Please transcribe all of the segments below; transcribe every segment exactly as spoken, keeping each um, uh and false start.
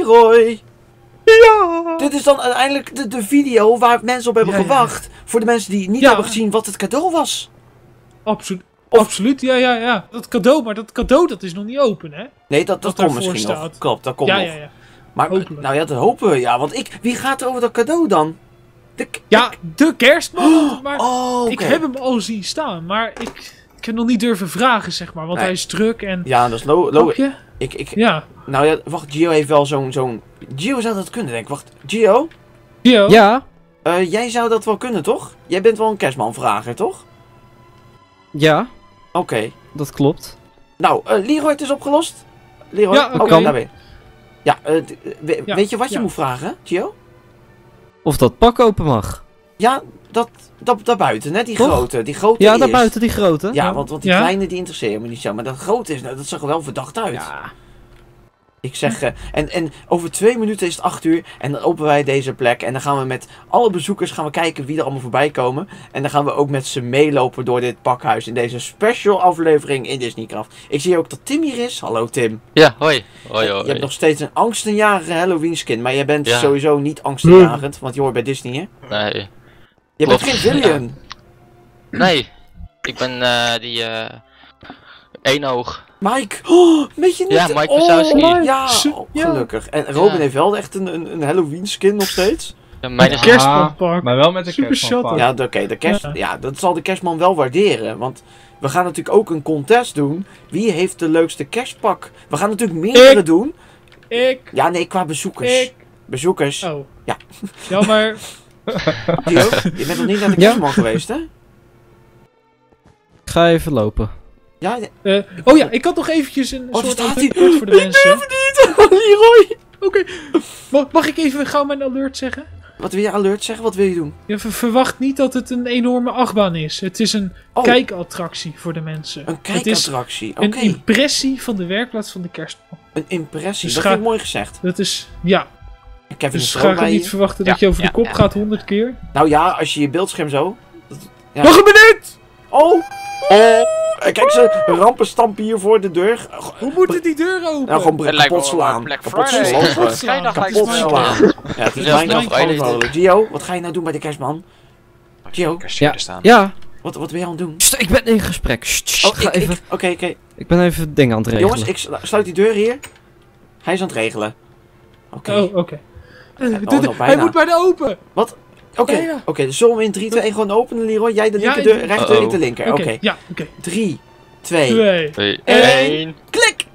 Leroy! Ja! Dit is dan uiteindelijk de, de video waar mensen op hebben Ja, ja. gewacht. Voor de mensen die niet Ja. hebben gezien wat het cadeau was. Absoluut. Of- Absoluut, ja, ja, ja. Dat cadeau, maar dat cadeau dat is nog niet open, hè? Nee, dat, dat Wat komt daarvoor misschien nog. staat. Klopt, dat komt Ja, nog. ja, ja. Maar, Hopelijk. nou ja, dat hopen we. Ja, want ik... Wie gaat er over dat cadeau dan? De, Ja, de kerstman, maar Oh, oké. ik heb hem al zien staan, maar ik, ik heb nog niet durven vragen, zeg maar, want Nee. hij is druk en... Ja, dat is lo... lo Snap je? ik, ik, Ja. Nou ja, wacht, Gio heeft wel zo'n... zo'n Gio zou dat kunnen, denk ik. Wacht, Gio? Gio? Ja, Eh, jij zou dat wel kunnen, toch? Jij bent wel een kerstmanvrager, toch? ja, Oké. dat klopt. Nou, eh Leroy, het is opgelost. Leroy? Ja, oké. Oh, daar ben je. Ja, eh, d- we- Ja, weet je wat je ja. moet vragen, Gio? Of dat pak open mag. Ja, dat, dat daarbuiten, hè? Die Toch? grote. Die grote Ja, eerst. daarbuiten die grote. Ja, want, want die Ja. kleine die interesseert me niet zo. Maar dat grote is, nou, dat zag er wel verdacht uit. Ja. Ik zeg, eh, en, en over twee minuten is het acht uur en dan openen wij deze plek. En dan gaan we met alle bezoekers gaan we kijken wie er allemaal voorbij komen. En dan gaan we ook met ze meelopen door dit pakhuis in deze special aflevering in Disneycraft. Ik zie ook dat Tim hier is. Hallo Tim. Ja, hoi. Hoi, hoi. Je hebt nog steeds een angstenjarige Halloween skin, maar jij bent Ja. sowieso niet angstenjagend, want je hoort bij Disney, hè? Nee. Je bent Klopt, geen villain. Nee. Ik ben eh die eh eenoog. Mike, oh, weet je niet? Ja, Mike oh, Wazowski. Ja, Su- oh, ja. gelukkig. En Robin Ja. heeft wel echt een, een, een Halloween skin nog steeds. Ja, mijn is Ja. Kerstmanpak. Maar wel met een Super kerstmanpak. shot. Ja, d- oké, de kerst, Ja. ja, dat zal de kerstman wel waarderen. Want we gaan natuurlijk ook een contest doen. Wie heeft de leukste kerstpak? We gaan natuurlijk meerdere Ik. doen. Ik, Ja, nee, qua bezoekers. ik... Bezoekers. Oh. Ja. Jammer. Gio, je bent nog niet naar de Ja. kerstman geweest, hè? Ik ga even lopen. Ja, ja. Eh, oh ja, ik had nog eventjes een Oh, daar soort staat hij. alert voor de Ik mensen. durf het niet, Leroy. Oké. Mag, mag ik even gauw mijn alert zeggen? Wat wil je alert zeggen? Wat wil je doen? Je ver- verwacht niet dat het een enorme achtbaan is. Het is een Oh. kijkattractie voor de mensen. Een Het is kijkattractie. Oké. een impressie van de werkplaats van de kerstman. Een impressie. Dus dat ga- vind ik mooi gezegd. Dat is, ja. Kevin Dus is er ga ook ik bij niet je. verwachten Ja, dat je over ja, de kop ja. gaat honderd keer. Nou ja, als je je beeldscherm zo... dat- ja. Nog een minuut! Oh! Oh! Eh, Kijk, ze rampen stampen hier voor de deur. Hoe moet die deur open? Nou, gewoon Het lijkt kapot wel slaan. Black Kapot Friday. slaan. Kapot slaan. Vrijdag lijkt Kapot het wel, slaan. ja. Ja, het is Zelfs bijna nog Friday gewoon nodig. Gio, wat ga je nou doen bij de kerstman? Gio, Ja. staan. Ja, wat, wat ben je aan het doen? Sst, ik ben in gesprek. Sst, sst, Oh, ga ik, even, ik, oké, oké. ik ben even dingen aan het regelen. Jongens, ik slu- sluit die deur hier. Hij is aan het regelen. Oké. Oh, oké. Eh, oh, dit- nog hij bijna. moet bijna open! Oké, bijna. oké. Dus zullen we in drie, twee, één gewoon openen, Leroy? Jij de Ja, linkerdeur, in- rechter, Uh-oh. ik de linker. Oké, Oké. ja, oké. drie, twee, Twee. Twee, Eén. één. klik!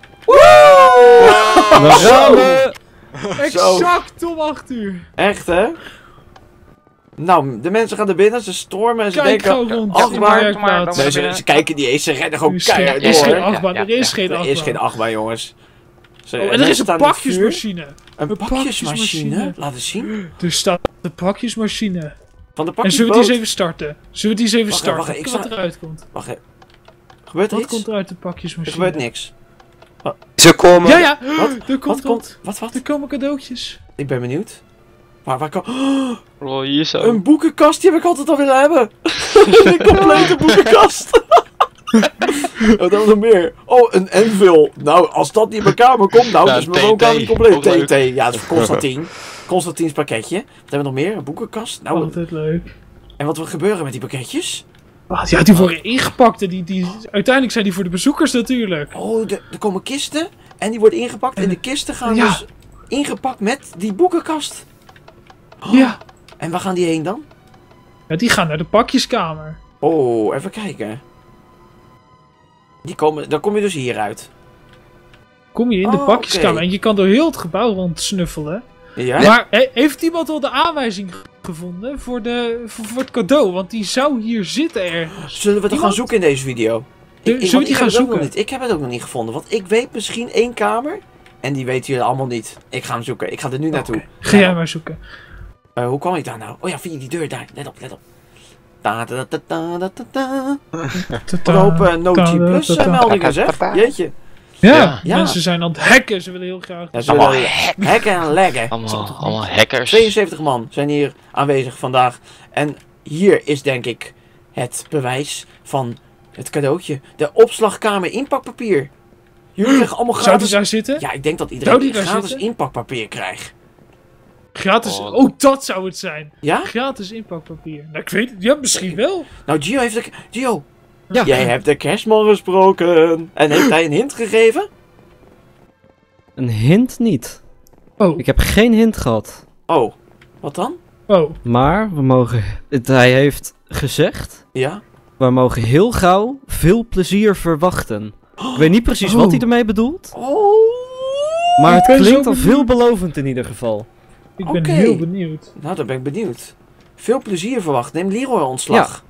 We gaan we. Exact om acht uur. Echt, hè? Nou, de mensen gaan er binnen, ze stormen en ze Kijk denken... gewoon rond. achtbaan. in de werkplaats. Maar Nee, ze, ze kijken niet eens, ze rennen gewoon Er is geen- keihard er is door. geen hè? achtbaan, Ja, er ja, is ja. geen Er achtbaan. is geen achtbaan, jongens. Ze, Oh, en er mensen is een staan in het vuur. pakjesmachine. Een Een pakjesmachine? pakjesmachine. Laat eens zien. Er staat de pakjesmachine. Van de En zullen we die eens pakjesboot. even starten? Zullen we die eens even Wacht, starten? wacht, ik Wat sta- eruit komt. Wacht even. Gebeurt er Wat iets? komt er uit de Er pakjesmachine? gebeurt niks. Ze komen. Ja, ja. Wat? Er komt Wat wat. komt? Wat, wat? Er komen cadeautjes. Ik ben benieuwd. Waar, waar kan... Oh, Oh, hier zo. een boekenkast, die heb ik altijd al willen hebben. Een complete boekenkast. Oh, dan nog meer. Oh, een Anvil. Nou, als dat niet in mijn kamer komt, nou, Ja, dan is mijn T T. woonkamer niet compleet. Ook leuk. T T, ja, dat is Constantine. Constantine's pakketje. Wat hebben we nog meer? Een boekenkast. Nou, Altijd leuk. en wat wil er gebeuren met die pakketjes? Ah, ja, die worden ingepakt. En die, die, uiteindelijk zijn die voor de bezoekers natuurlijk. Oh, de- er komen kisten en die worden ingepakt. En de kisten gaan Ja. dus ingepakt met die boekenkast. Oh, Ja. en waar gaan die heen dan? Ja, die gaan naar de pakjeskamer. Oh, even kijken. Die komen, dan kom je dus hieruit. Kom je in de Oh, pakjeskamer oké. en je kan door heel het gebouw rondsnuffelen. Ja? Maar he- heeft iemand al de aanwijzing gevonden voor, de, voor, voor het cadeau? Want die zou hier zitten ergens. Zullen we het gaan Iemand? zoeken in deze video? Zullen we want die ik gaan heb het ook nog zoeken? niet. Ik heb het ook nog niet gevonden. Want ik weet misschien één kamer. En die weten jullie allemaal niet. Ik ga hem zoeken. Ik ga er nu naartoe. Oké, Ga jij maar zoeken. Eh, hoe kwam ik daar nou? Oh ja, via die deur daar. Let op, let op. Ta ta ta ta ta ta ta. Wat een hoop uh, No G Plus uh, meldingen zeg. Jeetje. Ja, Ja. Ja. mensen zijn aan het hacken. Ze willen heel graag. Ja, ze Allemaal willen hacken en leggen. Allemaal, allemaal hackers. tweeënzeventig man zijn hier aanwezig vandaag. En hier is denk ik het bewijs van het cadeautje. De opslagkamer inpakpapier. Jullie krijgen allemaal Zou die gratis... daar zitten? Ja, ik denk dat Zou iedereen die daar gratis zitten? inpakpapier krijgt. Gratis. Oh. Oh, dat zou het zijn. Ja? Gratis inpakpapier. Nou, ik weet het. Ja, misschien wel. Nou, Gio heeft de... Gio, Ja. jij hebt de kerstman gesproken. En heeft hij een hint gegeven? Een hint niet. Oh, Ik heb geen hint gehad. Oh, wat dan? oh. Maar we mogen... het- Hij heeft gezegd... Ja? We mogen heel gauw veel plezier verwachten. Ik weet niet precies Oh. wat hij ermee bedoelt. Oh. Maar Ik het ben zo klinkt al benieuwd. veelbelovend in ieder geval. Ik ben Oké. heel benieuwd. Nou, dan ben ik benieuwd. Veel plezier verwacht. Neem Leroy ontslag.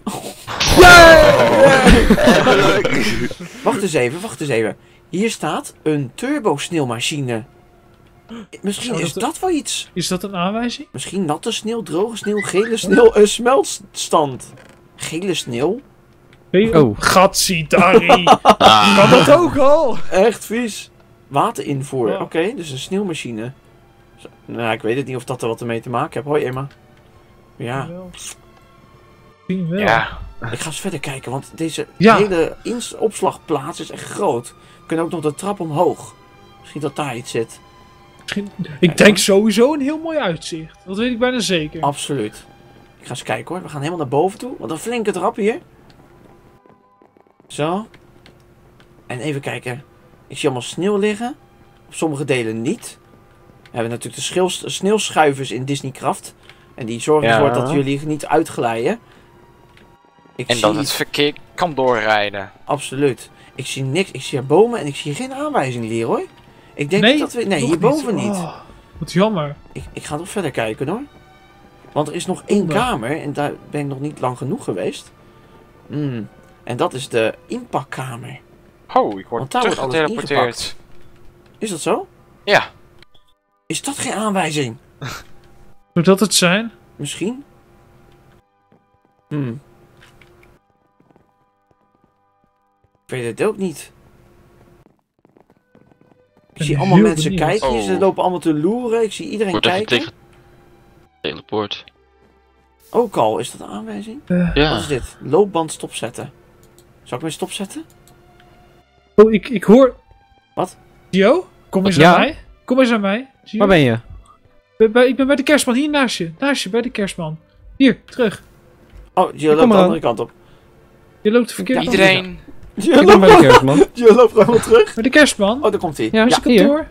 Wacht eens even, wacht eens even. Hier staat een turbo-sneeuwmachine. Misschien Zou is dat- dat wel iets. Is dat een aanwijzing? Misschien natte sneeuw, droge sneeuw, gele sneeuw, een smeltstand. Gele sneeuw? Hey, Oh. Gatsitari. Ah, Kan dat ook al? Echt vies. Waterinvoer, Ja. oké, dus een sneeuwmachine. Zo, nou, ik weet het niet of dat er wat ermee te maken heeft. Hoi Emma. Ja, Wel. Misschien wel. Ja. ik ga eens verder kijken, want deze Ja. hele ins- opslagplaats is echt groot. We kunnen ook nog de trap omhoog. Misschien dat daar iets zit. Misschien... Ik denk sowieso een heel mooi uitzicht. Dat weet ik bijna zeker. Absoluut. Ik ga eens kijken hoor. We gaan helemaal naar boven toe. Wat een flinke trap hier. Zo. En even kijken. Ik zie allemaal sneeuw liggen. Op sommige delen niet. We hebben natuurlijk de schil- sneeuwschuivers in Disneycraft. En die zorgen Ja. ervoor dat jullie niet uitglijden. Ik En zie... dat het verkeer kan doorrijden. Absoluut. Ik zie niks. Ik zie hier bomen en ik zie geen aanwijzing, Leroy. Ik denk Nee, niet dat we... Nee, nog hierboven niet. Oh, wat jammer. Ik, ik ga nog verder kijken hoor. Want er is nog één Zonde. kamer en daar ben ik nog niet lang genoeg geweest. Hmm. En dat is de inpakkamer. Oh, ik word Want daar wordt alles teruggeteleporteerd. Is dat zo? Ja. Is dat geen aanwijzing? Zou dat het zijn? Misschien? Hmm. Ik weet het ook niet. Ik ben zie allemaal heel mensen benieuwd. kijken. Ze Oh. lopen allemaal te loeren. Ik zie iedereen wordt even kijken. tegen... Teleport. Ook al, is dat een aanwijzing? Eh, Wat Ja. is dit? Loopband stopzetten. Zal ik weer stopzetten? oh, ik, ik hoor... Wat? Gio? Kom eens Ja? aan mij. Kom eens aan mij. Gio? Waar ben je? Bij- bij- ik ben bij de kerstman. Hier naast je. Naast je, bij de kerstman. Hier, terug. Oh, je kom loopt de eraan. andere kant op. Je loopt de verkeerde kant op. Iedereen. Je Ik ben bij de kerstman. Je loopt gewoon terug. Bij de kerstman. Oh, daar komt hij. Ja, Is het hier. kantoor?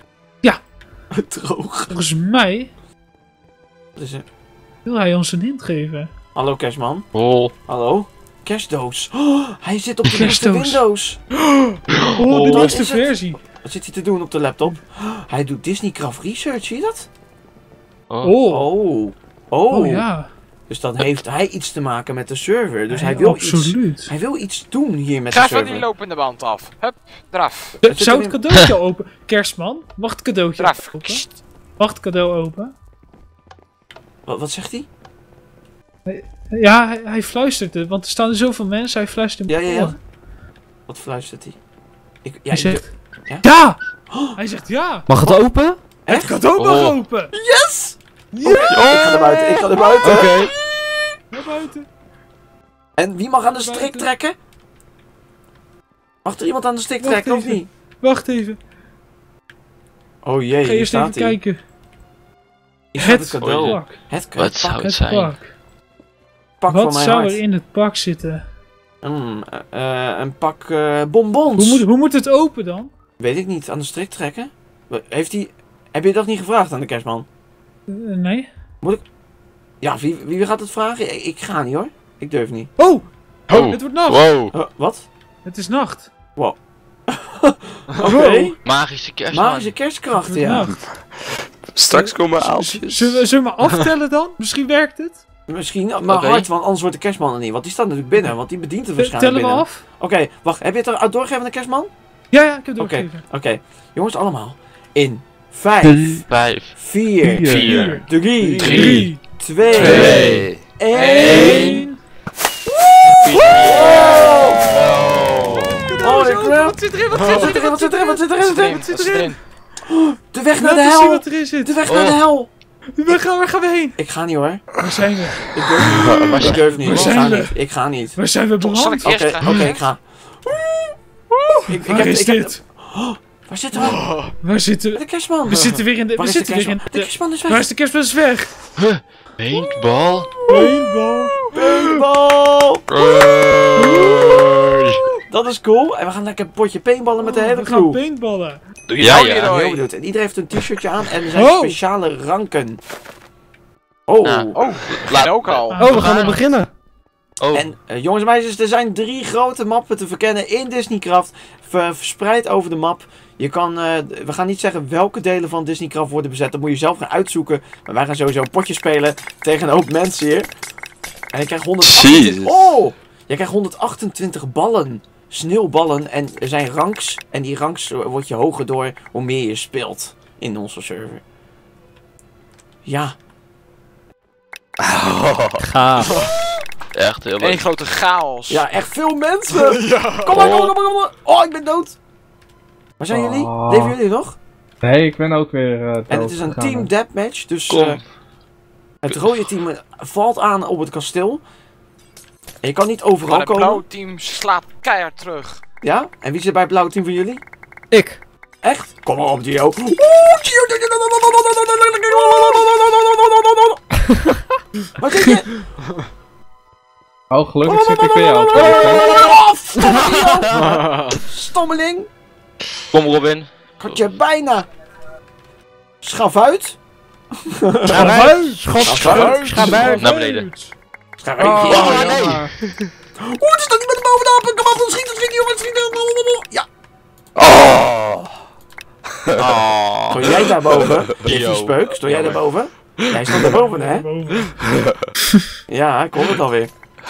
Droog. Volgens mij Wat is er? wil hij ons een hint geven. Hallo kerstman. Oh. Hallo. Kerstdoos. Oh, hij zit op de beste Kerstdoos. Windows. Oh, de wat beste is het? versie. Wat zit hij te doen op de laptop? Hij doet Disneycraft Research, zie je dat? Oh. Oh. Oh. Oh. Oh ja. Dus dan heeft hij iets te maken met de server. Dus hij wil, iets, absoluut. hij wil iets doen hier met Ga de van die server. lopende band af. Hup, eraf. Z- zit Zou er het in- cadeautje open? Kerstman, mag het cadeautje Eraf. open? Kst. Mag het cadeau open? Wat, wat zegt hij? Ja, hij, hij fluistert het, want er staan er zoveel mensen, hij fluistert Ja, hem ja, ja. voor. Wat fluistert hij? Ik, ja, Hij ik- zegt, ja? ja! Hij zegt ja! Mag het open? Oké. Het cadeau mag Oh. open! Yes! Ik ga naar buiten, ik ga naar buiten. Naar buiten. En wie mag aan de strik Buiten. trekken? Mag er iemand aan de strik Wacht trekken of even. niet? Wacht even, Oh jee, ik ga hier eerst even staat hij. kijken. Hier staat Het het cadeau. pak. Het, het Wat zou pak, het Het zijn? pak. pak Wat van mijn zou hart. er in het pak zitten? Mm, eh, eh, een pak eh, bonbons. Hoe moet, hoe moet het open dan? Weet ik niet, aan de strik trekken? Heeft hij... Heb je dat niet gevraagd aan de kerstman? Eh, nee. Ja, wie, wie gaat het vragen? Ik, ik ga niet hoor. Ik durf niet. Oh! Oh. Het wordt nacht! Wow. Uh, wat? Het is nacht. Oké. Wow. Magische kerstman. Magische Het kerstkrachten, wordt ja. nacht. Straks komen Z- aaltjes. Zullen we, zullen we maar aftellen dan? Misschien werkt het. Misschien, maar Oké. hard, want anders wordt de kerstman er niet. Want die staat natuurlijk binnen, want die bedient er waarschijnlijk Tellen we binnen. af? Oké, wacht. Heb je het er doorgegeven aan de kerstman? Ja, ja, ik heb het Oké, doorgegeven. oké. Jongens, allemaal. In vijf, Vijf. vier, Vier. drie, Drie, twee, Twee. één. Holy crap. Wat zit erin? Wat Wat zit zit erin? erin? Wat zit erin? Wat zit erin? Wat zit erin? Wat zit erin? De weg naar Laat de eens zien hel. wat erin zit. De weg naar de Oh. hel. Waar gaan, waar gaan we heen? Ik ga niet hoor. Waar zijn we? Ik durf niet. Waar Ik durf niet. Waar Ik zijn ga we? niet. Ik ga niet. Waar zijn we Toch zal beland? ik Oké, eerst oké, gaan. ik ga. Ik, ik Waar heb, is ik heb- dit? Oh, waar zitten we? Waar zitten we? De kerstman. We zitten weer in de... Waar We is de zitten weer in kerstman? De de... kerstman is weg. Waar is de kerstman is weg? Paintball. Paintball. Paintball. Hey. Dat is cool. En we gaan lekker een potje paintballen met de hele We gaan crew. paintballen. Doe je Ja, nou, ja. Ik ben heel Leroy? benieuwd. En iedereen heeft een t-shirtje aan en er zijn Oh. speciale ranken. Oh. Ja. Oh, Laat- en ook al. Ah. Oh, we gaan al beginnen. Oh, En eh, jongens en meisjes, er zijn drie grote mappen te verkennen in Disneycraft. Ver- verspreid over de map. Je kan, eh, we gaan niet zeggen welke delen van Disneycraft worden bezet. Dat moet je zelf gaan uitzoeken. Maar wij gaan sowieso een potje spelen tegen een hoop mensen hier. En je krijgt honderdachtentwintig... Jezus. Oh! Je krijgt honderdachtentwintig ballen. Sneeuwballen. En er zijn ranks. En die ranks eh, word je hoger door hoe meer je speelt in onze server. Ja. Gaaf. echt heel Eén leuk. grote chaos. Ja, echt veel mensen. Kom maar, kom maar, kom maar, kom maar. Oh, ik ben dood. Waar zijn jullie? Oh. Leven jullie nog? Nee, ik ben ook weer uh, En het is een team deathmatch, dus Kom. eh, het rode team eh, valt aan op het kasteel. En je kan niet overal Maar het komen. blauwe team slaat keihard terug. Ja? En wie zit bij het blauwe team van jullie? Ik. Echt? Kom maar op, Gio. Oeh, Gio. Wat denk je? Oh, gelukkig zit ik bij jou. Oh, stomme Gio. Stommeling. Kom Robin. Ik had je bijna. Schaf uit. Schap uit. Schop, Schap uit. schap uit. Naar beneden. Schaf uit. Oh, Ja. nee. jammer. Oeh, er staat iemand bovenop. Kom op, schieten, schieten, jongens, schieten. Ja. Oh. Oh. Stond jij daarboven? Yo. Jeffy Speuk, stond jij daarboven? Jij stond daarboven, hè? Ja, ik hoor het alweer.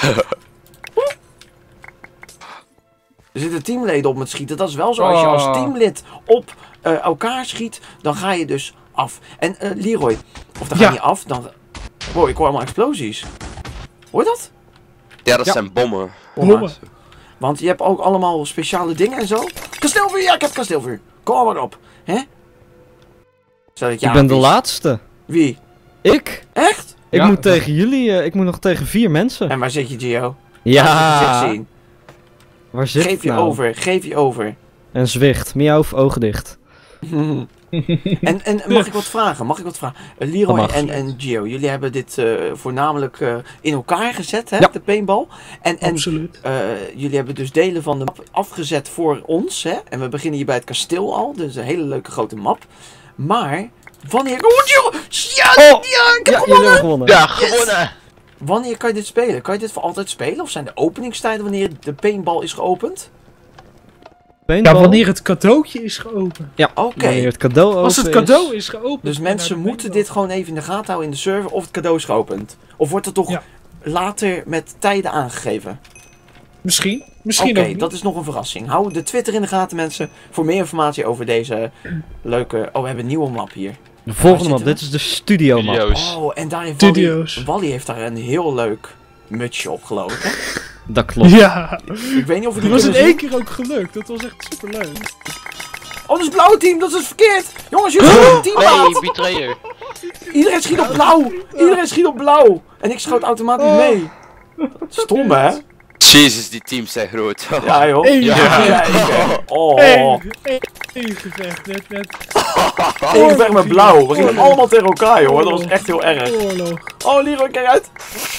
Er zitten teamleden op met schieten. Dat is wel zo. Als je als Oh. teamlid op eh, elkaar schiet, dan ga je dus af. En eh, Leroy, of dan ga Ja. je af, dan... Wow, ik hoor allemaal explosies. Hoor je dat? Ja, dat Ja. zijn bommen. Bommen. Want je hebt ook allemaal speciale dingen en zo. Kasteelvuur, ja, ik heb kasteelvuur. Kom maar op. Hè? Zodat Ik ja, ben de wie- laatste. Wie? Ik? Echt? Ik Ja. moet tegen jullie, eh, ik moet nog tegen vier mensen. En waar zit je, Gio? Laat je gezicht Ja. zien. Waar zit Geef het je nou? over, geef je over. En zwicht. Miauw, ogen dicht. en, en mag ik wat vragen? Mag ik wat vragen? Uh, Leroy Dat mag. en, en Gio, jullie hebben dit eh, voornamelijk eh, in elkaar gezet, hè? Ja. De paintball. En, en Absoluut. eh, jullie hebben dus delen van de map afgezet voor ons, hè? En we beginnen hier bij het kasteel al, dus een hele leuke grote map. Maar, wanneer... Oh, Gio! Ja, Oh! ja, ik heb Ja, jullie gewonnen! hebben gewonnen. Ja, gewonnen. Wanneer kan je dit spelen? Kan je dit voor altijd spelen? Of zijn de openingstijden wanneer de paintball is geopend? Ja, Paintball. wanneer het cadeautje is geopend. Oké. Wanneer het cadeau Als het open cadeau is. is geopend. Dus en mensen naar de moeten paintball. dit gewoon even in de gaten houden in de server of het cadeau is geopend. Of wordt het toch Ja. later met tijden aangegeven? Misschien. Misschien Oké, ook niet. dat is nog een verrassing. Hou de Twitter in de gaten, mensen, voor meer informatie over deze leuke... Oh, we hebben een nieuwe map hier. De volgende Waar map, zitten dit is de studio map. Video's. Oh, en daar heeft Wally... Studio's. Wally heeft daar een heel leuk mutsje op, geloof ik, hè? Dat klopt. Ja, Ik weet niet of we die dat was in kunnen één zien. keer ook gelukt. Dat was echt superleuk. Oh, dat is het blauwe team, dat is verkeerd! Jongens, jullie hebben een team Nee, betrayer. Iedereen schiet op blauw! Iedereen schiet op blauw! En ik schoot automatisch Oh. mee. Stom, hè? Jezus, die teams zijn groot. Ja, joh. Eén Ja, gevecht. ja, ik- Oh. Eén, één, één gevecht. Met, met Eén gevecht met blauw. We gingen Oorlog. allemaal tegen elkaar, joh. Dat was echt heel erg. oorlog. Oh, Leroy, kijk uit.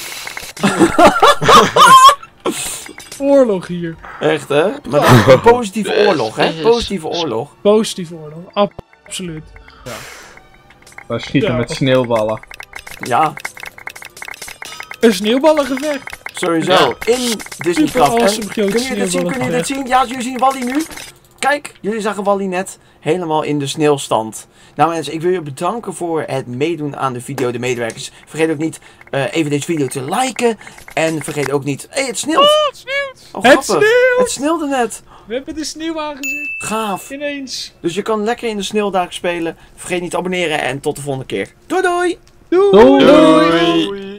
Oorlog hier. Echt, hè? Maar dat is een positieve oorlog, hè? Positieve oorlog. Positieve oorlog. Ab- Absoluut. We schieten Ja. met sneeuwballen. Ja, Een sneeuwballengevecht. sowieso. Ja. In Disneycraft. Super awesome En groot kun je dit zien? Kun je dit zien? Ja, jullie zien Wally nu. Kijk, jullie zagen Wally net helemaal in de sneeuwstand. Nou mensen, ik wil je bedanken voor het meedoen aan de video, de medewerkers. Vergeet ook niet eh, even deze video te liken. En vergeet ook niet... Hé, hey, het sneeuwt! Oh, het sneeuwt. Oh, Het grappig. sneeuwt. Het sneeuwde net. We hebben de sneeuw aangezet. Gaaf. Ineens. Dus je kan lekker in de sneeuwdagen spelen. Vergeet niet te abonneren en tot de volgende keer. Doei doei! Doei. Doei. Doei.